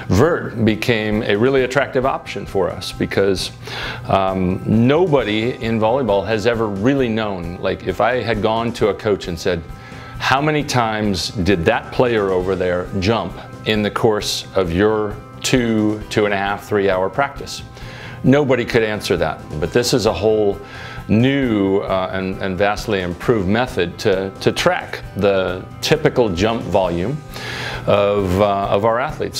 VERT became a really attractive option for us because nobody in volleyball has ever really known, like if I had gone to a coach and said, how many times did that player over there jump in the course of your 2.5, 3 hour practice? Nobody could answer that, but this is a whole new and vastly improved method to track the typical jump volume of our athletes.